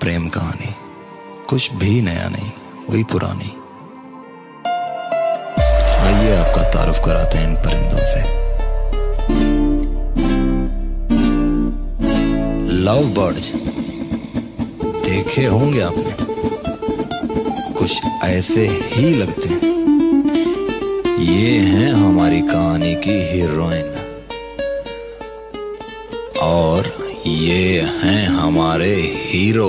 प्रेम कहानी, कुछ भी नया नहीं, वही पुरानी। आइए आपका तारुफ कराते हैं इन परिंदों से। लव बर्ड्स देखे होंगे आपने, कुछ ऐसे ही लगते हैं। ये हैं हमारी कहानी की हीरोइन और ये हैं हमारे हीरो।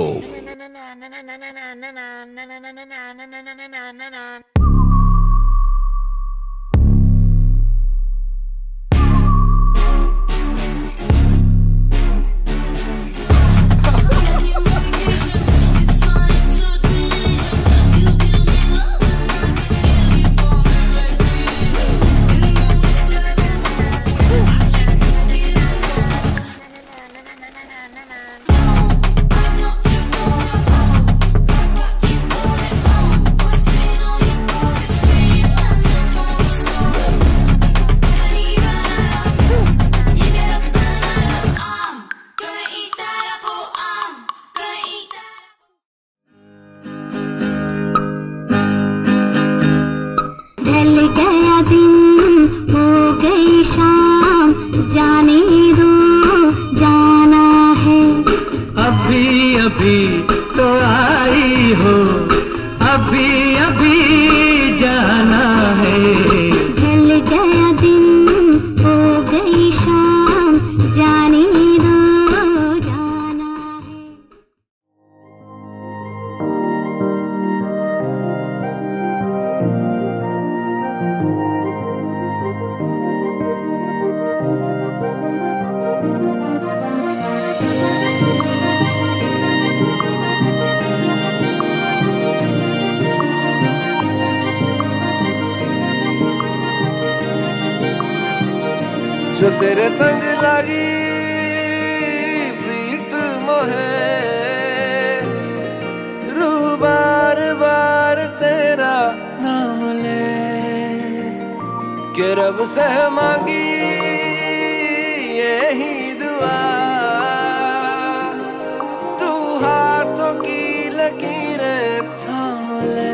अभी तो आई हो, अभी अभी जाना है। ढल गया दिन, हो गई शाम, जाने दो, जाना है। जो तेरे संग लगी प्रीत मोहे, रूह बार बार तेरा नाम ले के रब से मांगी यही दुआ, तू हाथों की लकीरें थाम ले।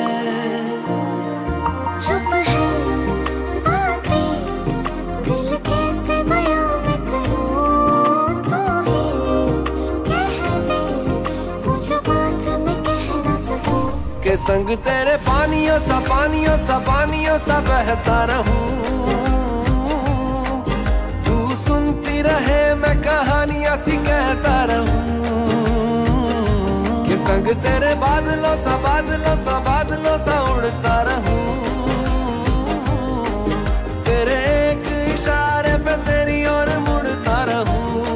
चुप है बातें, दिल कैसे बयां मैं करूं, तो ही कह दे वो जो बात मैं कह ना सकूं। के संग तेरे पानियों सा बहता रहूं, तू सुनती रहे मैं कहानियां सी कहता रहूं। के संग तेरे बादलों सा उड़ता रहूं, तेरे एक इशारे पे तेरी ओर मुड़ता रहूं।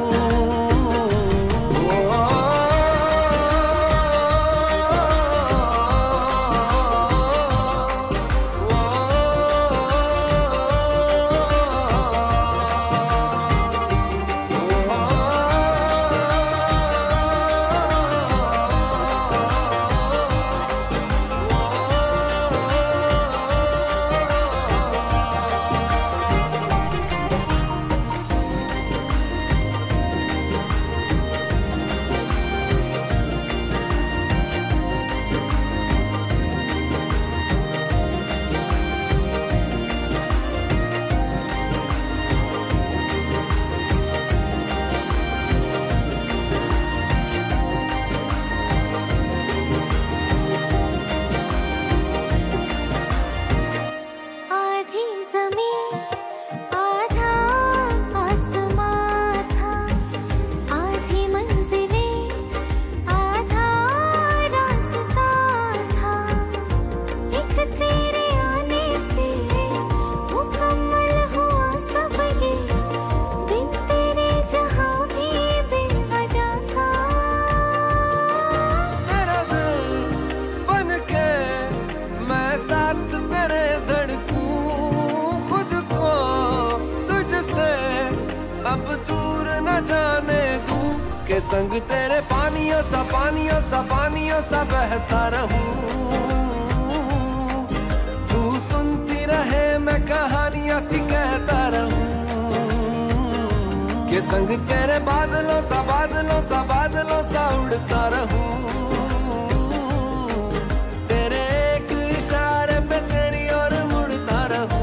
अब दूर न जाने दूं, के संग तेरे पानियों सा बहता रहूं। तू सुनती रहे मैं कहानियां सी कहता रहूं, के संग तेरे बादलों सा उड़ता रहूं, तेरे एक इशारे पे तेरी ओर मुड़ता रहूं।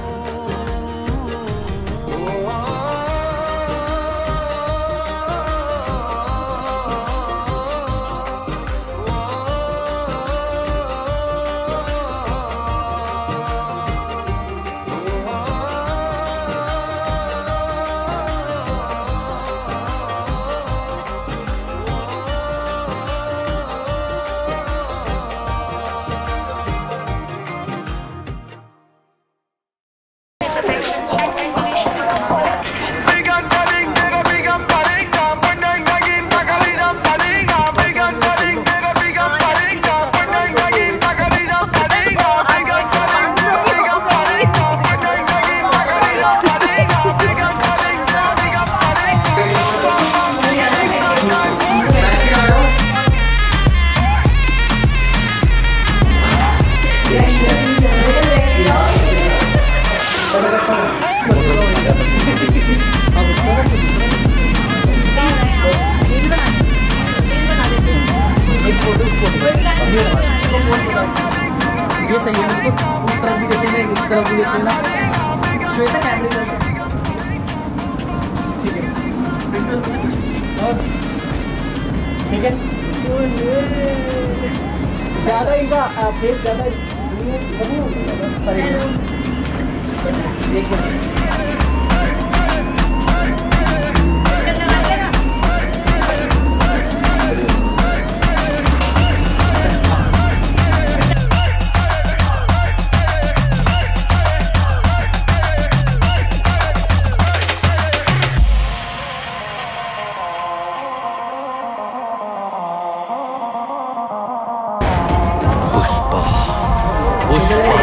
ये सही है, बिल्कुल उस तरफ भी देखेंगे, इस तरफ भी देख लेना। श्वेता कैमरे ठीक है, ठीक है। ज़्यादा इनका फेस ज़्यादा पुष्पा